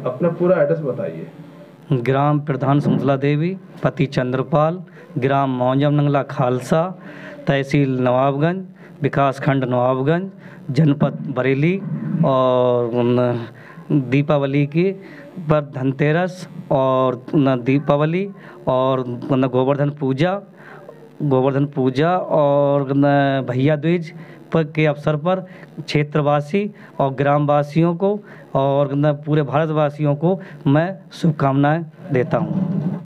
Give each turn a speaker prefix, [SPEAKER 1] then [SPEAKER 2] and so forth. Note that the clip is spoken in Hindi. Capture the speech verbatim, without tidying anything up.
[SPEAKER 1] अपना पूरा एड्रेस बताइए।
[SPEAKER 2] ग्राम प्रधान सुमतला देवी, पति चंद्रपाल, ग्राम मौजम नंगला खालसा, तहसील नवाबगंज, विकास खंड नवाबगंज, जनपद बरेली। और दीपावली की पर धनतेरस और न दीपावली और न गोवर्धन पूजा गोवर्धन पूजा और न भैया दूज पर के अवसर पर क्षेत्रवासी और ग्रामवासियों को और न पूरे भारतवासियों को मैं शुभकामनाएं देता हूं।